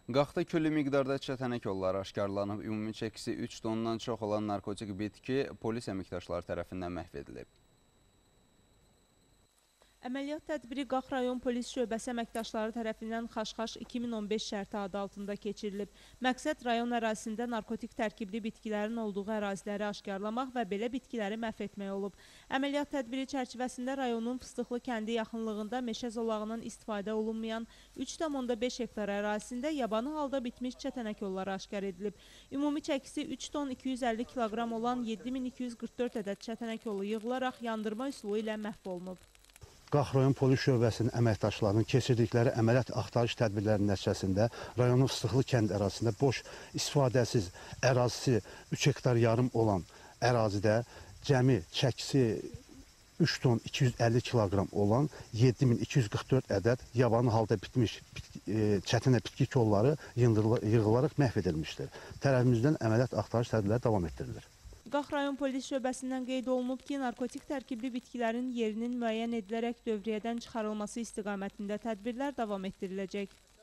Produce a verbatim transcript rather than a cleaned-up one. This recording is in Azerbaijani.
Qaxda külli miqdarda çətənək yolları aşkarlanıb, ümumi çəkisi üç tondan çox olan narkotik bitki polis əməkdaşları tərəfindən məhv edilib. Əməliyyat tədbiri Qax rayon polis şöbəsi əməkdaşları tərəfindən Xaşxaş iki min on beş şərti adı altında keçirilib. Məqsəd rayon ərazisində narkotik tərkibli bitkilərin olduğu əraziləri aşkarlamaq və belə bitkiləri məhv etmək olub. Əməliyyat tədbiri çərçivəsində rayonun Fıstıqlı kəndi yaxınlığında meşə zolağının istifadə olunmayan üç tam onda beş hektar ərazisində yabanı halda bitmiş çətənək yolları aşkar edilib. Ümumi çəkisi üç ton iki yüz əlli kiloqram olan yeddi min iki yüz qırx dörd ədəd çətənək yolu yığılaraq yandırma üsulu ilə məhv olunub. Qax rayon polis şöbəsinin əməkdaşlarının keçirdikləri əməliyyat axtarış tədbirlərinin nəticəsində rayonun Fıstıqlı kənd ərazisində boş istifadəsiz ərazisi üç hektar yarım olan ərazidə cəmi çəkisi üç ton iki yüz əlli kiloqram olan yeddi min iki yüz qırx dörd ədəd yabanı halda bitmiş e, çətinə bitki kolları yığılaraq məhv edilmişdir. Tərəfimizdən əməliyyat axtarış tədbirləri davam etdirilir. Qax rayon polis şöbəsindən qeyd olunub ki, narkotik tərkibli bitkilərin yerinin müəyyən edilərək dövriyyədən çıxarılması istiqamətində tədbirlər davam etdiriləcək.